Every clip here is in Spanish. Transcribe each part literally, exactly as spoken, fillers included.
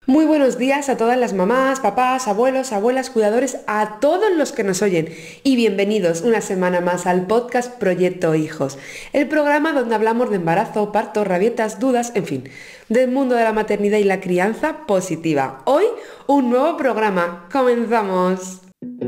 Muy buenos días a todas las mamás, papás, abuelos, abuelas, cuidadores, a todos los que nos oyen y bienvenidos una semana más al podcast Proyecto Hijos, el programa donde hablamos de embarazo, parto, rabietas, dudas, en fin, del mundo de la maternidad y la crianza positiva. Hoy un nuevo programa, comenzamos.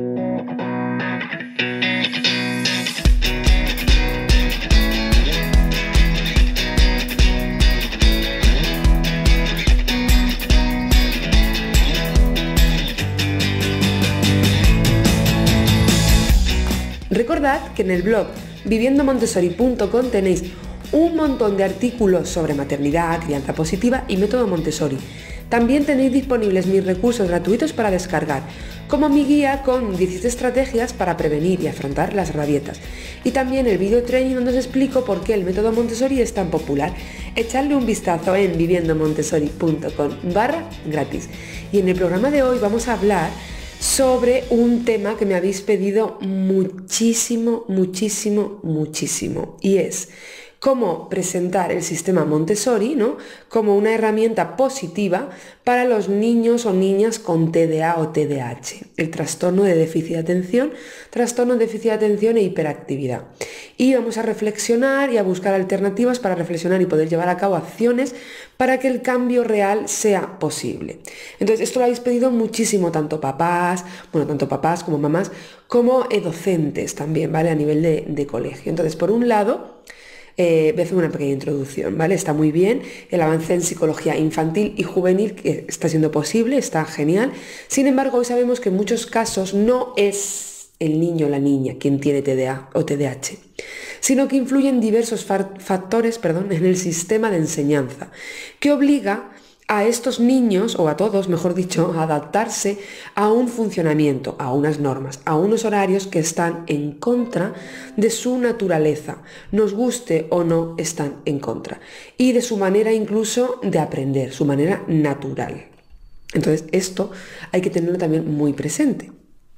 Recordad que en el blog viviendo montessori punto com tenéis un montón de artículos sobre maternidad, crianza positiva y método Montessori. También tenéis disponibles mis recursos gratuitos para descargar, como mi guía con diecisiete estrategias para prevenir y afrontar las rabietas. Y también el video training donde os explico por qué el método Montessori es tan popular. Echadle un vistazo en viviendo montessori punto com barra gratis. Y en el programa de hoy vamos a hablar sobre un tema que me habéis pedido muchísimo, muchísimo, muchísimo, y es cómo presentar el sistema Montessori, ¿no?, como una herramienta positiva para los niños o niñas con T D A o T D A H, el trastorno de déficit de atención, trastorno de déficit de atención e hiperactividad. Y vamos a reflexionar y a buscar alternativas para reflexionar y poder llevar a cabo acciones para que el cambio real sea posible. Entonces, esto lo habéis pedido muchísimo, tanto papás, bueno, tanto papás como mamás, como eh, docentes también, ¿vale?, a nivel de, de colegio. Entonces, por un lado, Eh, voy a hacer una pequeña introducción, ¿vale? Está muy bien el avance en psicología infantil y juvenil que está siendo posible, está genial. Sin embargo, hoy sabemos que en muchos casos no es el niño o la niña quien tiene T D A o T D A H, sino que influyen diversos factores, perdón, en el sistema de enseñanza, que obliga a estos niños, o a todos, mejor dicho, a adaptarse a un funcionamiento, a unas normas, a unos horarios que están en contra de su naturaleza, nos guste o no, están en contra, y de su manera incluso de aprender, su manera natural. Entonces, esto hay que tenerlo también muy presente.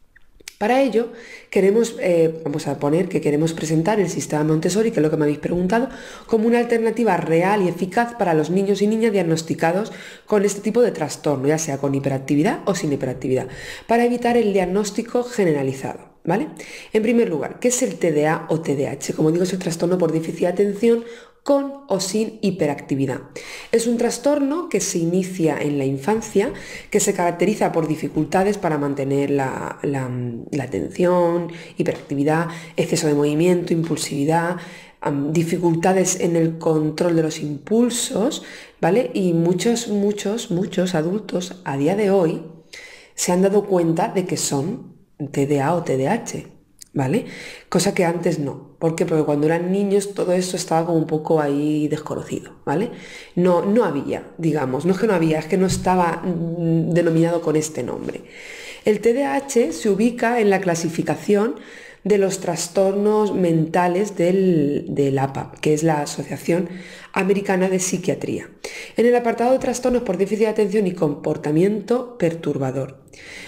Para ello, queremos, eh, vamos a poner que queremos presentar el sistema Montessori, que es lo que me habéis preguntado, como una alternativa real y eficaz para los niños y niñas diagnosticados con este tipo de trastorno, ya sea con hiperactividad o sin hiperactividad, para evitar el diagnóstico generalizado, ¿vale? En primer lugar, ¿qué es el T D A o T D A H? Como digo, es el trastorno por déficit de atención con o sin hiperactividad. Es un trastorno que se inicia en la infancia, que se caracteriza por dificultades para mantener la, la, la atención, hiperactividad, exceso de movimiento, impulsividad, um, dificultades en el control de los impulsos, ¿vale? Y muchos, muchos, muchos adultos a día de hoy se han dado cuenta de que son T D A o T D A H, ¿vale? Cosa que antes no. ¿Por qué? Porque cuando eran niños todo esto estaba como un poco ahí desconocido, ¿vale? No, no había, digamos, no es que no había, es que no estaba mm, denominado con este nombre. El T D A H se ubica en la clasificación de los trastornos mentales del, del A P A, que es la Asociación Americana de Psiquiatría, en el apartado de trastornos por déficit de atención y comportamiento perturbador.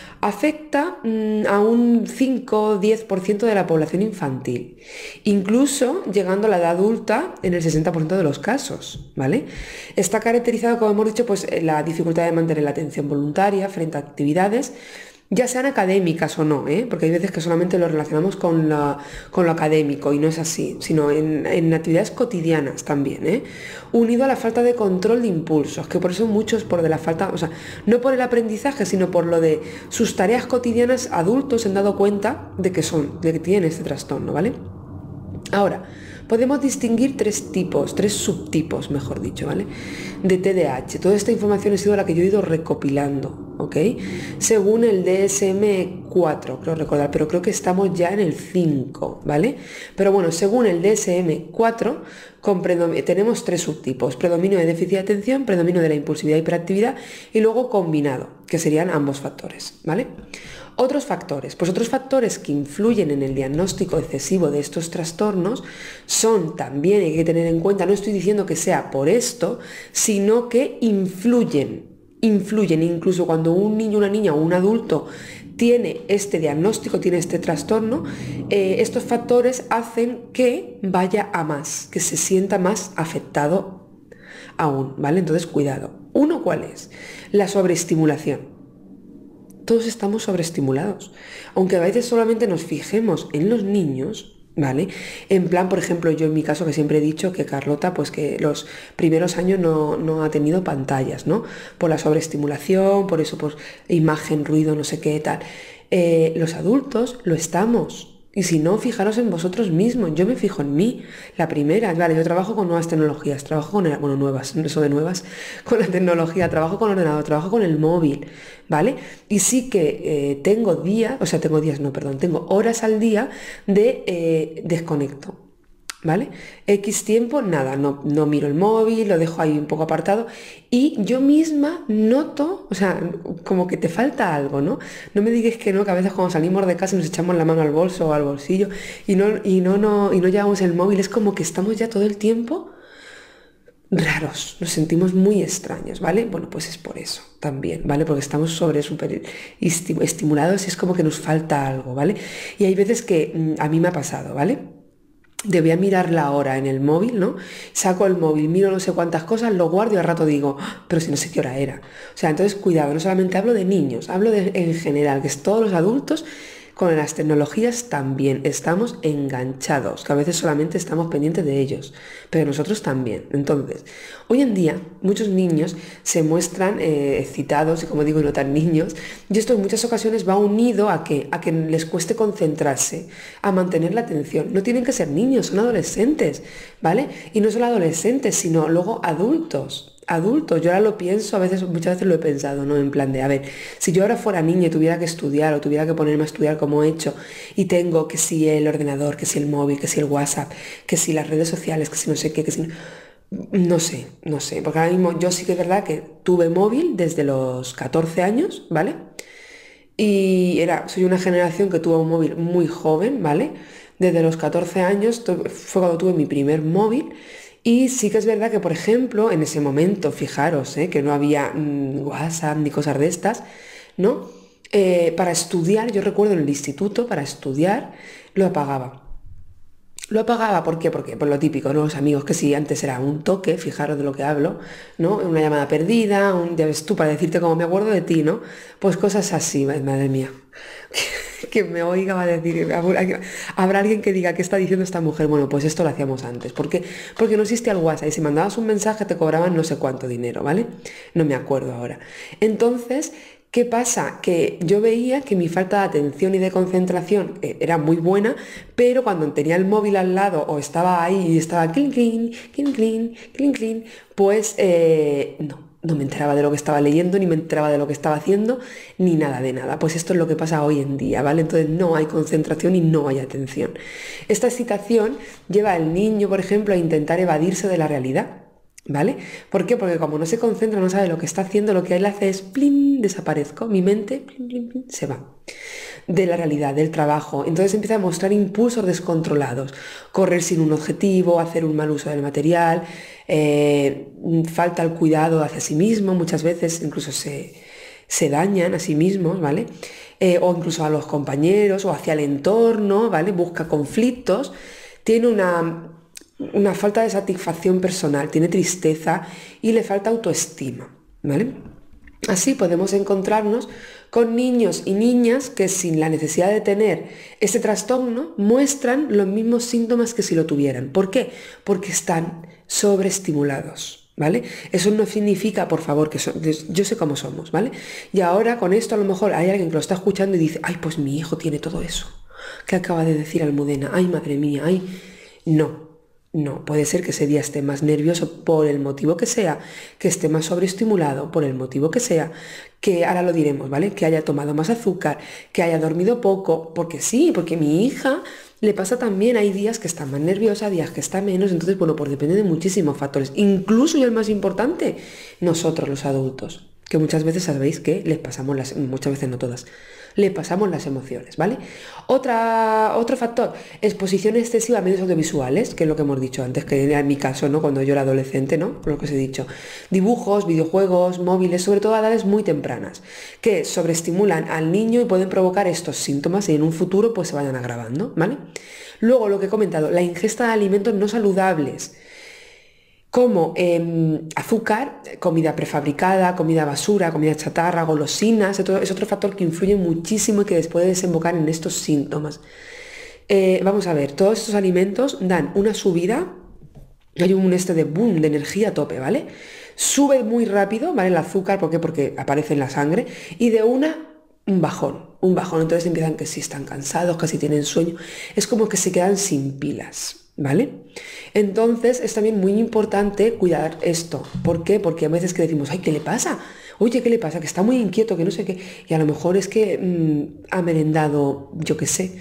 Afecta mmm, a un cinco o diez por ciento de la población infantil, incluso llegando a la edad adulta en el sesenta por ciento de los casos, ¿vale? Está caracterizado, como hemos dicho, pues la dificultad de mantener la atención voluntaria frente a actividades, ya sean académicas o no, ¿eh? Porque hay veces que solamente lo relacionamos con, la, con lo académico y no es así, sino en, en actividades cotidianas también, ¿eh? Unido a la falta de control de impulsos, que por eso muchos por de la falta, o sea, no por el aprendizaje, sino por lo de sus tareas cotidianas, adultos se han dado cuenta de que son, de que tienen este trastorno, ¿vale? Ahora, podemos distinguir tres tipos, tres subtipos, mejor dicho, ¿vale?, de T D A H. Toda esta información ha sido la que yo he ido recopilando, ¿ok?, según el D S M cuatro, creo recordar, pero creo que estamos ya en el cinco, ¿vale? Pero bueno, según el D S M cuatro, con tenemos tres subtipos: predominio de déficit de atención, predominio de la impulsividad y hiperactividad, y luego combinado, que serían ambos factores, ¿vale? Otros factores, pues otros factores que influyen en el diagnóstico excesivo de estos trastornos son también, hay que tener en cuenta, no estoy diciendo que sea por esto, sino que influyen, influyen incluso cuando un niño, una niña o un adulto tiene este diagnóstico, tiene este trastorno, eh, estos factores hacen que vaya a más, que se sienta más afectado aún, ¿vale? Entonces, cuidado. Uno, ¿cuál es? La sobreestimulación. Todos estamos sobreestimulados. Aunque a veces solamente nos fijemos en los niños, ¿vale? En plan, por ejemplo, yo en mi caso que siempre he dicho que Carlota, pues que los primeros años no, no ha tenido pantallas, ¿no? Por la sobreestimulación, por eso, pues imagen, ruido, no sé qué, tal. Eh, los adultos lo estamos. Y si no, fijaros en vosotros mismos. Yo me fijo en mí. La primera, vale, yo trabajo con nuevas tecnologías, trabajo con, el, bueno, nuevas, eso de nuevas, con la tecnología, trabajo con ordenador, trabajo con el móvil, ¿vale? Y sí que eh, tengo días, o sea, tengo días, no, perdón, tengo horas al día de eh, desconecto. ¿Vale? X tiempo, nada, no, no miro el móvil, lo dejo ahí un poco apartado y yo misma noto, o sea, como que te falta algo, ¿no? No me digas que no, que a veces cuando salimos de casa nos echamos la mano al bolso o al bolsillo y no, y no, no, y no llevamos el móvil, es como que estamos ya todo el tiempo raros, nos sentimos muy extraños, ¿vale? Bueno, pues es por eso también, ¿vale? Porque estamos sobre súper estimulados y es como que nos falta algo, ¿vale? Y hay veces que a mí me ha pasado, ¿vale? De voy a mirar la hora en el móvil, ¿no? Saco el móvil, miro no sé cuántas cosas, lo guardo y al rato digo, "Ah, pero si no sé qué hora era". O sea, entonces cuidado, no solamente hablo de niños, hablo de, en general, que es todos los adultos, con las tecnologías también estamos enganchados, que a veces solamente estamos pendientes de ellos, pero nosotros también. Entonces, hoy en día muchos niños se muestran eh, excitados y, como digo, no tan niños, y esto en muchas ocasiones va unido a que, a que les cueste concentrarse, a mantener la atención. No tienen que ser niños, son adolescentes, ¿vale? Y no solo adolescentes, sino luego adultos. Adultos, yo ahora lo pienso, a veces, muchas veces lo he pensado, ¿no? En plan de, a ver, si yo ahora fuera niña y tuviera que estudiar o tuviera que ponerme a estudiar como he hecho y tengo que si el ordenador, que si el móvil, que si el WhatsApp, que si las redes sociales, que si no sé qué, que si... No sé, no sé, porque ahora mismo yo sí que es verdad que tuve móvil desde los catorce años, ¿vale? Y era, soy una generación que tuvo un móvil muy joven, ¿vale? Desde los catorce años fue cuando tuve mi primer móvil. Y sí que es verdad que, por ejemplo, en ese momento, fijaros, ¿eh? Que no había mmm, WhatsApp ni cosas de estas, ¿no? Eh, para estudiar, yo recuerdo en el instituto, para estudiar, lo apagaba. Lo apagaba, ¿por qué? Porque por lo típico, ¿no? Los amigos, que sí, antes era un toque, fijaros de lo que hablo, ¿no? Una llamada perdida, un, ya ves tú, para decirte cómo me acuerdo de ti, ¿no? Pues cosas así, madre mía. Que me oiga va a decir, habrá alguien que diga, ¿qué está diciendo esta mujer? Bueno, pues esto lo hacíamos antes. ¿Por qué? Porque no existía el WhatsApp y si mandabas un mensaje te cobraban no sé cuánto dinero, ¿vale? No me acuerdo ahora. Entonces, ¿qué pasa? Que yo veía que mi falta de atención y de concentración era muy buena, pero cuando tenía el móvil al lado o estaba ahí y estaba clean, clean, clean, clean, clean, clean, pues eh, no. No me enteraba de lo que estaba leyendo, ni me enteraba de lo que estaba haciendo, ni nada de nada. Pues esto es lo que pasa hoy en día, ¿vale? Entonces no hay concentración y no hay atención. Esta excitación lleva al niño, por ejemplo, a intentar evadirse de la realidad, ¿vale? ¿Por qué? Porque como no se concentra, no sabe lo que está haciendo, lo que él hace es, plin, desaparezco, mi mente, plin, plin, plin, se va de la realidad, del trabajo. Entonces empieza a mostrar impulsos descontrolados, correr sin un objetivo, hacer un mal uso del material, eh, falta el cuidado hacia sí mismo, muchas veces incluso se, se dañan a sí mismos, ¿vale? Eh, o incluso a los compañeros o hacia el entorno, ¿vale? Busca conflictos, tiene una, una falta de satisfacción personal, tiene tristeza y le falta autoestima, ¿vale? Así podemos encontrarnos con niños y niñas que sin la necesidad de tener este trastorno muestran los mismos síntomas que si lo tuvieran. ¿Por qué? Porque están sobreestimulados, ¿vale? Eso no significa, por favor, que so- yo sé cómo somos, ¿vale? Y ahora con esto a lo mejor hay alguien que lo está escuchando y dice, ay, pues mi hijo tiene todo eso. ¿Qué acaba de decir Almudena? Ay, madre mía, ay, no. No, puede ser que ese día esté más nervioso por el motivo que sea, que esté más sobreestimulado por el motivo que sea, que ahora lo diremos, ¿vale? Que haya tomado más azúcar, que haya dormido poco, porque sí, porque mi hija le pasa también, hay días que está más nerviosa, días que está menos, entonces, bueno, pues depende de muchísimos factores, incluso, y el más importante, nosotros los adultos, que muchas veces sabéis que les pasamos las, muchas veces no todas, le pasamos las emociones, ¿vale? Otra, otro factor, exposición excesiva a medios audiovisuales, que es lo que hemos dicho antes, que era en mi caso, ¿no? Cuando yo era adolescente, ¿no? Por lo que os he dicho. Dibujos, videojuegos, móviles, sobre todo a edades muy tempranas, que sobreestimulan al niño y pueden provocar estos síntomas y en un futuro pues se vayan agravando, ¿vale? Luego, lo que he comentado, la ingesta de alimentos no saludables. como eh, azúcar, comida prefabricada, comida basura, comida chatarra, golosinas, es otro, es otro factor que influye muchísimo y que después de desembocar en estos síntomas. Eh, vamos a ver, todos estos alimentos dan una subida, hay un este de boom, de energía a tope, ¿vale? Sube muy rápido, ¿vale? El azúcar, ¿por qué? Porque aparece en la sangre, y de una, un bajón, un bajón, entonces empiezan que si están cansados, que si tienen sueño, es como que se quedan sin pilas, ¿vale? Entonces es también muy importante cuidar esto. ¿Por qué? Porque a veces que decimos, ay, ¿qué le pasa? Oye, ¿qué le pasa? Que está muy inquieto, que no sé qué, y a lo mejor es que mmm, ha merendado, yo qué sé,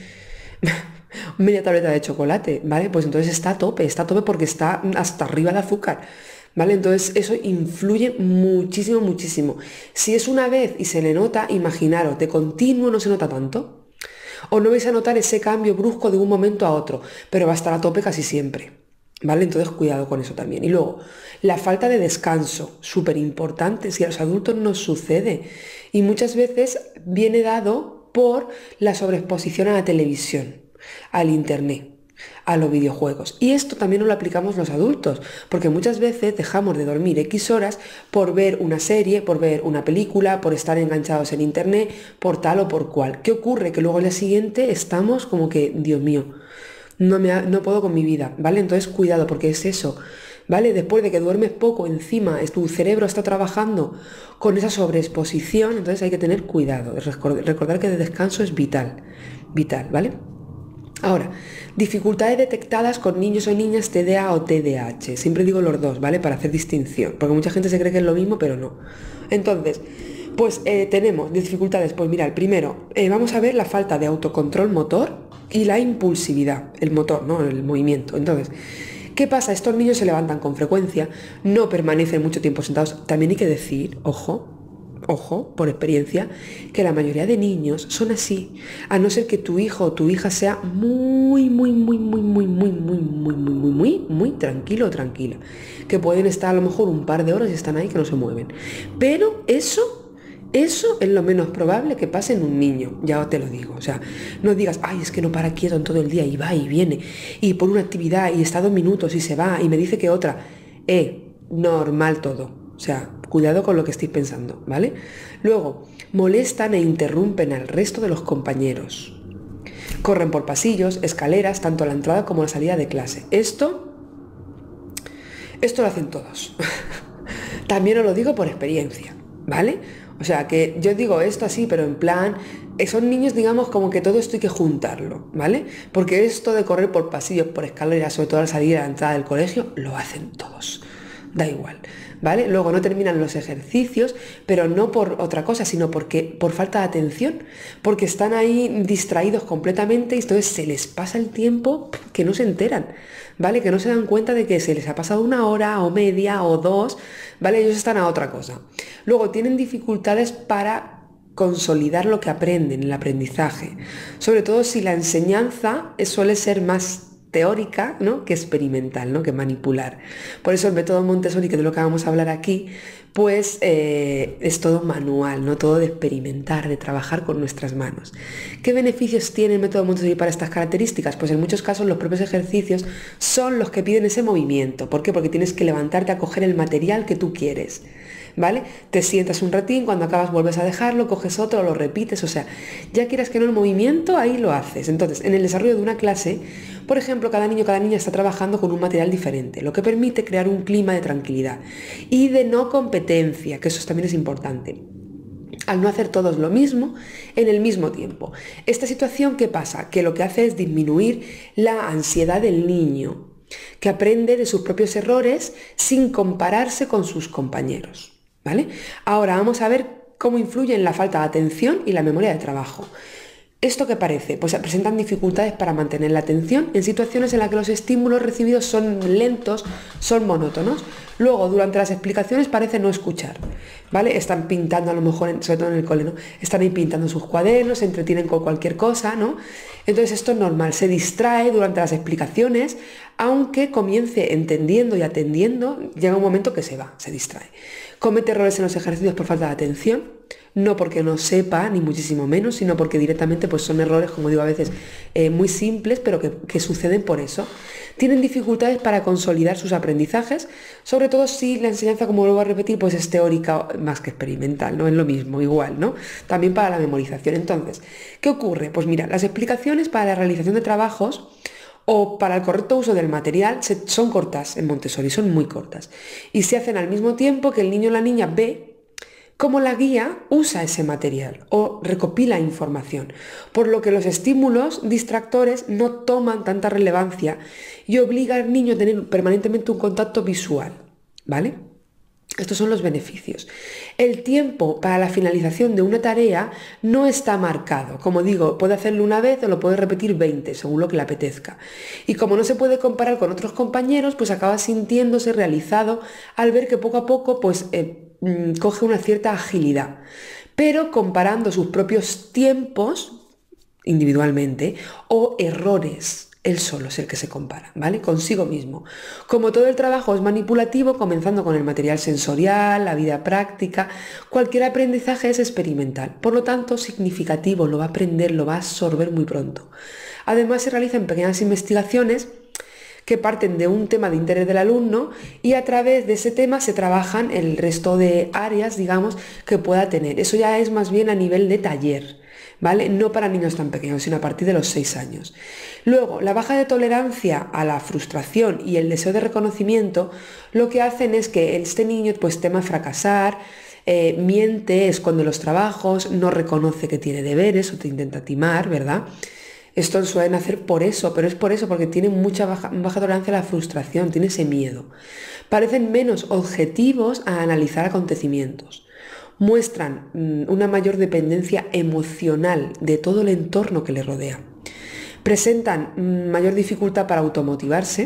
media tableta de chocolate, ¿vale? Pues entonces está a tope, está a tope porque está hasta arriba de azúcar, ¿vale? Entonces eso influye muchísimo, muchísimo. Si es una vez y se le nota, imaginaros, de continuo no se nota tanto, o no vais a notar ese cambio brusco de un momento a otro, pero va a estar a tope casi siempre, ¿vale? Entonces cuidado con eso también. Y luego, la falta de descanso, súper importante, si a los adultos nos sucede, y muchas veces viene dado por la sobreexposición a la televisión, al internet, a los videojuegos. Y esto también nos lo aplicamos los adultos, porque muchas veces dejamos de dormir X horas por ver una serie, por ver una película, por estar enganchados en internet, por tal o por cual. ¿Qué ocurre? Que luego al día siguiente estamos como que, Dios mío, no, me ha, no puedo con mi vida, ¿vale? Entonces cuidado, porque es eso, ¿vale? Después de que duermes poco, encima tu cerebro está trabajando con esa sobreexposición, entonces hay que tener cuidado, recordar que el descanso es vital, vital, ¿vale? Ahora, dificultades detectadas con niños o niñas T D A o T D A H. Siempre digo los dos, ¿vale? Para hacer distinción, porque mucha gente se cree que es lo mismo, pero no. Entonces, pues eh, tenemos dificultades. Pues mira, el primero, eh, vamos a ver la falta de autocontrol motor y la impulsividad, el motor, ¿no? El movimiento. Entonces, ¿qué pasa? Estos niños se levantan con frecuencia, no permanecen mucho tiempo sentados. También hay que decir, ojo, Ojo, por experiencia, que la mayoría de niños son así, a no ser que tu hijo o tu hija sea muy, muy, muy, muy, muy, muy, muy, muy, muy, muy, muy, muy tranquilo o tranquila, que pueden estar a lo mejor un par de horas y están ahí que no se mueven. Pero eso, eso es lo menos probable que pase en un niño, ya te lo digo. O sea, no digas, ay, es que no para quieto en todo el día y va y viene, y por una actividad y está dos minutos y se va y me dice que otra. Eh, normal todo. O sea, cuidado con lo que estéis pensando, ¿vale? Luego, molestan e interrumpen al resto de los compañeros. Corren por pasillos, escaleras, tanto a la entrada como a la salida de clase. Esto, esto lo hacen todos. También os lo digo por experiencia, ¿vale? O sea, que yo digo esto así, pero en plan, son niños, digamos, como que todo esto hay que juntarlo, ¿vale? Porque esto de correr por pasillos, por escaleras, sobre todo a la salida y a la entrada del colegio, lo hacen todos. Da igual, ¿vale? Luego no terminan los ejercicios, pero no por otra cosa, sino porque por falta de atención, porque están ahí distraídos completamente y entonces se les pasa el tiempo que no se enteran, ¿vale? Que no se dan cuenta de que se les ha pasado una hora o media o dos, ¿vale? Ellos están a otra cosa. Luego tienen dificultades para consolidar lo que aprenden, el aprendizaje, sobre todo si la enseñanza suele ser más teórica, ¿no? Que experimental, ¿no? Que manipular. Por eso el método Montessori, que de lo que vamos a hablar aquí, pues eh, es todo manual, ¿no? Todo de experimentar, de trabajar con nuestras manos. ¿Qué beneficios tiene el método Montessori para estas características? Pues en muchos casos los propios ejercicios son los que piden ese movimiento. ¿Por qué? Porque tienes que levantarte a coger el material que tú quieres, ¿vale? Te sientas un ratín, cuando acabas vuelves a dejarlo, coges otro, lo repites, o sea, ya quieras que no el movimiento, ahí lo haces. Entonces, en el desarrollo de una clase, por ejemplo, cada niño, cada niña está trabajando con un material diferente, lo que permite crear un clima de tranquilidad y de no competencia, que eso también es importante, al no hacer todos lo mismo en el mismo tiempo. Esta situación, ¿qué pasa? Que lo que hace es disminuir la ansiedad del niño, que aprende de sus propios errores sin compararse con sus compañeros, ¿vale? Ahora vamos a ver cómo influye en la falta de atención y la memoria de trabajo. ¿Esto qué parece? Pues presentan dificultades para mantener la atención en situaciones en las que los estímulos recibidos son lentos, son monótonos. Luego, durante las explicaciones parece no escuchar, ¿vale? Están pintando a lo mejor, sobre todo en el cole, ¿no? Están ahí pintando sus cuadernos, se entretienen con cualquier cosa, ¿no? Entonces esto es normal, se distrae durante las explicaciones, aunque comience entendiendo y atendiendo, llega un momento que se va, se distrae. Comete errores en los ejercicios por falta de atención, no porque no sepa, ni muchísimo menos, sino porque directamente pues, son errores, como digo a veces, eh, muy simples, pero que, que suceden por eso. Tienen dificultades para consolidar sus aprendizajes, sobre todo si la enseñanza, como vuelvo a repetir, pues es teórica más que experimental, no es lo mismo, igual, ¿no? También para la memorización. Entonces, ¿qué ocurre? Pues mira, las explicaciones para la realización de trabajos o para el correcto uso del material son cortas en Montessori, son muy cortas. Y se hacen al mismo tiempo que el niño o la niña ve cómo la guía usa ese material o recopila información, por lo que los estímulos distractores no toman tanta relevancia y obliga al niño a tener permanentemente un contacto visual, ¿vale? Estos son los beneficios. El tiempo para la finalización de una tarea no está marcado. Como digo, puede hacerlo una vez o lo puede repetir veinte, según lo que le apetezca. Y como no se puede comparar con otros compañeros, pues acaba sintiéndose realizado al ver que poco a poco pues, eh, coge una cierta agilidad. Pero comparando sus propios tiempos individualmente o errores, él solo es el que se compara, ¿vale? Consigo mismo. Como todo el trabajo es manipulativo, comenzando con el material sensorial, la vida práctica, cualquier aprendizaje es experimental, por lo tanto significativo, lo va a aprender, lo va a absorber muy pronto. Además se realizan pequeñas investigaciones que parten de un tema de interés del alumno y a través de ese tema se trabajan el resto de áreas, digamos, que pueda tener. Eso ya es más bien a nivel de taller, ¿vale? No para niños tan pequeños, sino a partir de los seis años. Luego, la baja de tolerancia a la frustración y el deseo de reconocimiento lo que hacen es que este niño pues teme fracasar, eh, miente, esconde los trabajos, no reconoce que tiene deberes o te intenta timar, ¿verdad? Esto suelen hacer por eso, pero es por eso, porque tienen mucha baja, baja tolerancia a la frustración, tiene ese miedo. Parecen menos objetivos a analizar acontecimientos. Muestran mmm, una mayor dependencia emocional de todo el entorno que les rodea. Presentan mmm, mayor dificultad para automotivarse,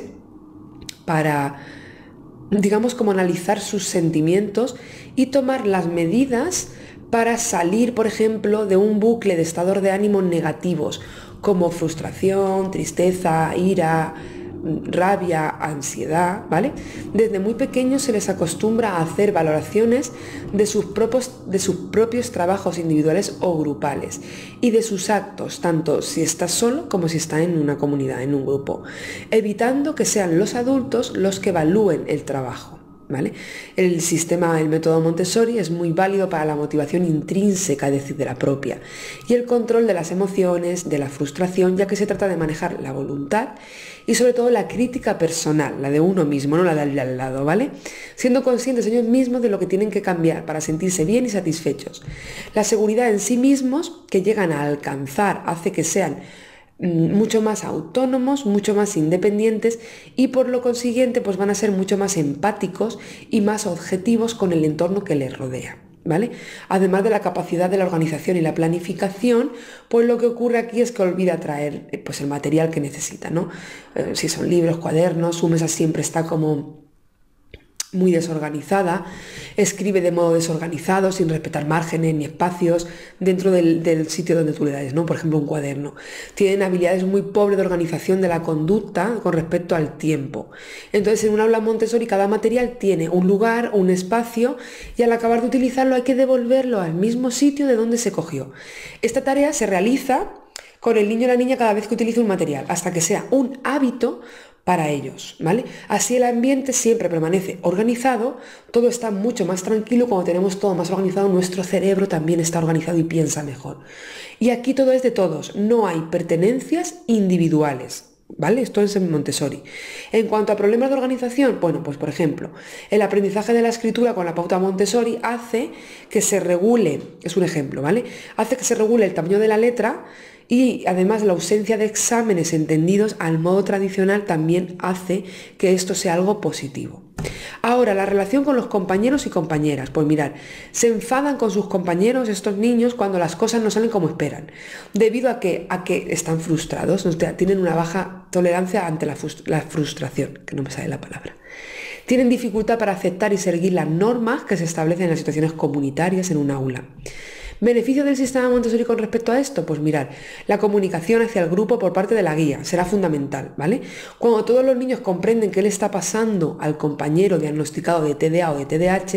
para, digamos, como analizar sus sentimientos y tomar las medidas para salir, por ejemplo, de un bucle de estados de ánimo negativos, como frustración, tristeza, ira, rabia, ansiedad, ¿vale? Desde muy pequeños se les acostumbra a hacer valoraciones de sus propios, de sus propios trabajos individuales o grupales y de sus actos, tanto si está solo como si está en una comunidad, en un grupo, evitando que sean los adultos los que evalúen el trabajo. ¿Vale? El sistema, el método Montessori es muy válido para la motivación intrínseca, es decir, de la propia, y el control de las emociones, de la frustración, ya que se trata de manejar la voluntad y sobre todo la crítica personal, la de uno mismo, no la del al lado, ¿vale? Siendo conscientes ellos mismos de lo que tienen que cambiar para sentirse bien y satisfechos. La seguridad en sí mismos que llegan a alcanzar hace que sean mucho más autónomos, mucho más independientes y por lo consiguiente pues van a ser mucho más empáticos y más objetivos con el entorno que les rodea, ¿vale? Además de la capacidad de la organización y la planificación, pues lo que ocurre aquí es que olvida traer pues el material que necesita, ¿no? Eh, si son libros, cuadernos, su mesa siempre está como muy desorganizada, escribe de modo desorganizado, sin respetar márgenes ni espacios dentro del, del sitio donde tú le das, ¿no? Por ejemplo, un cuaderno. Tienen habilidades muy pobres de organización de la conducta con respecto al tiempo. Entonces, en un aula Montessori cada material tiene un lugar, un espacio, y al acabar de utilizarlo hay que devolverlo al mismo sitio de donde se cogió. Esta tarea se realiza con el niño o la niña cada vez que utilice un material, hasta que sea un hábito para ellos, ¿vale? Así el ambiente siempre permanece organizado, todo está mucho más tranquilo, cuando tenemos todo más organizado, nuestro cerebro también está organizado y piensa mejor. Y aquí todo es de todos, no hay pertenencias individuales, ¿vale? Esto es en Montessori. En cuanto a problemas de organización, bueno, pues por ejemplo, el aprendizaje de la escritura con la pauta Montessori hace que se regule, es un ejemplo, ¿vale? Hace que se regule el tamaño de la letra. Y además la ausencia de exámenes entendidos al modo tradicional también hace que esto sea algo positivo. Ahora, la relación con los compañeros y compañeras. Pues mirad, se enfadan con sus compañeros estos niños cuando las cosas no salen como esperan, debido a que, a que están frustrados, o sea, tienen una baja tolerancia ante la, la frustración, que no me sale la palabra. Tienen dificultad para aceptar y seguir las normas que se establecen en las situaciones comunitarias en un aula. ¿Beneficio del sistema Montessori con respecto a esto? Pues mirad, la comunicación hacia el grupo por parte de la guía será fundamental, ¿vale? Cuando todos los niños comprenden qué le está pasando al compañero diagnosticado de T D A o de T D A H,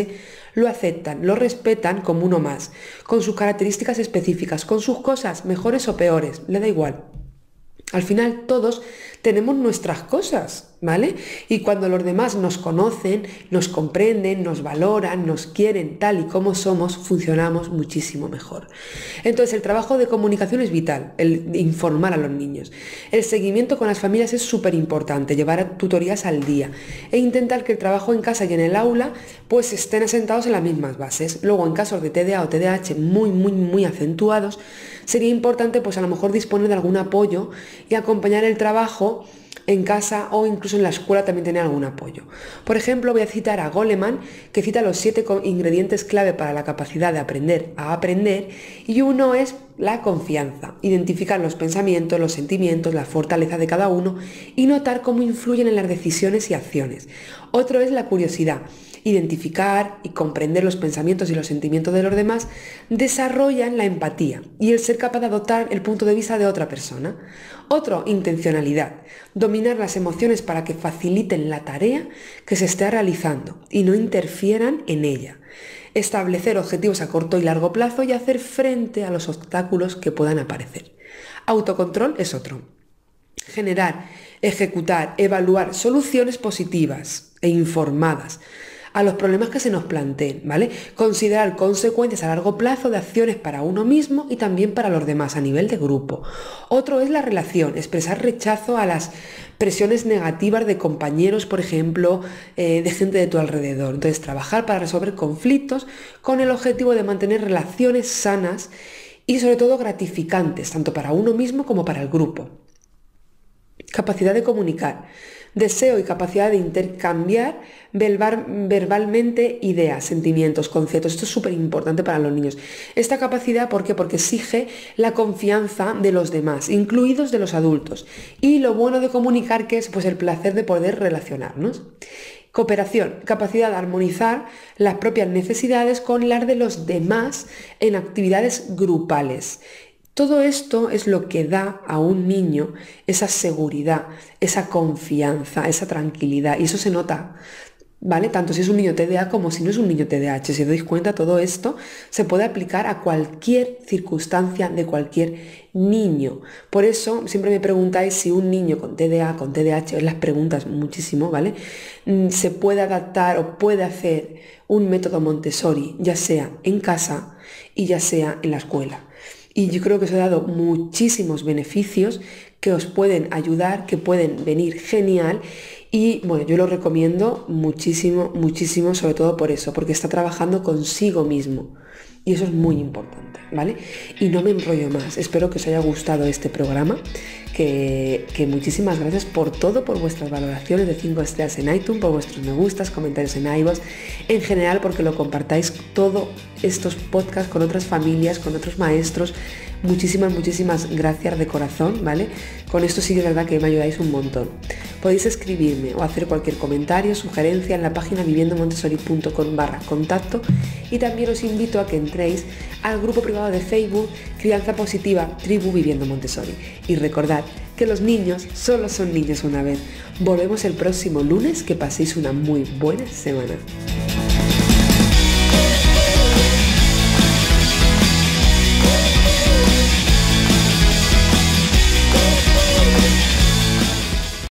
lo aceptan, lo respetan como uno más, con sus características específicas, con sus cosas, mejores o peores, le da igual. Al final todos tenemos nuestras cosas, ¿vale? Y cuando los demás nos conocen, nos comprenden, nos valoran, nos quieren tal y como somos, funcionamos muchísimo mejor. Entonces el trabajo de comunicación es vital, el informar a los niños. El seguimiento con las familias es súper importante, llevar tutorías al día e intentar que el trabajo en casa y en el aula pues estén asentados en las mismas bases. Luego en casos de T D A o T D A H muy, muy, muy acentuados, sería importante pues a lo mejor disponer de algún apoyo y acompañar el trabajo en casa o incluso en la escuela también tener algún apoyo. Por ejemplo, voy a citar a Goleman, que cita los siete ingredientes clave para la capacidad de aprender a aprender, y uno es la confianza, identificar los pensamientos, los sentimientos, la fortaleza de cada uno y notar cómo influyen en las decisiones y acciones. Otro es la curiosidad, identificar y comprender los pensamientos y los sentimientos de los demás desarrollan la empatía y el ser capaz de adoptar el punto de vista de otra persona. Otro, intencionalidad, dominar las emociones para que faciliten la tarea que se esté realizando y no interfieran en ella. Establecer objetivos a corto y largo plazo y hacer frente a los obstáculos que puedan aparecer. Autocontrol es otro. Generar, ejecutar, evaluar soluciones positivas e informadas a los problemas que se nos planteen, ¿vale? Considerar consecuencias a largo plazo de acciones para uno mismo y también para los demás a nivel de grupo. Otro es la relación, expresar rechazo a las presiones negativas de compañeros, por ejemplo, eh, de gente de tu alrededor. Entonces, trabajar para resolver conflictos con el objetivo de mantener relaciones sanas y sobre todo gratificantes, tanto para uno mismo como para el grupo. Capacidad de comunicar. Deseo y capacidad de intercambiar verbal, verbalmente ideas, sentimientos, conceptos. Esto es súper importante para los niños. Esta capacidad, ¿por qué? Porque exige la confianza de los demás, incluidos de los adultos. Y lo bueno de comunicar, que es pues, el placer de poder relacionarnos. Cooperación, capacidad de armonizar las propias necesidades con las de los demás en actividades grupales. Todo esto es lo que da a un niño esa seguridad, esa confianza, esa tranquilidad. Y eso se nota, ¿vale? Tanto si es un niño T D A como si no es un niño T D A H. Si os dais cuenta, todo esto se puede aplicar a cualquier circunstancia de cualquier niño. Por eso siempre me preguntáis si un niño con T D A, con T D A H, os las preguntas muchísimo, ¿vale? Se puede adaptar o puede hacer un método Montessori, ya sea en casa y ya sea en la escuela. Y yo creo que os he dado muchísimos beneficios que os pueden ayudar, que pueden venir genial. Y bueno, yo lo recomiendo muchísimo, muchísimo, sobre todo por eso, porque está trabajando consigo mismo. Y eso es muy importante, ¿vale? Y no me enrollo más. Espero que os haya gustado este programa. Que, que muchísimas gracias por todo, por vuestras valoraciones de cinco estrellas en iTunes, por vuestros me gustas, comentarios en iVoox, en general porque lo compartáis todos estos podcasts con otras familias, con otros maestros. Muchísimas, muchísimas gracias de corazón, ¿vale? Con esto sí que es verdad que me ayudáis un montón. Podéis escribirme o hacer cualquier comentario, sugerencia en la página viviendomontessori.com barra contacto y también os invito a que entréis al grupo privado de Facebook Crianza Positiva Tribu Viviendo Montessori. Y recordad que los niños solo son niños una vez. Volvemos el próximo lunes, que paséis una muy buena semana.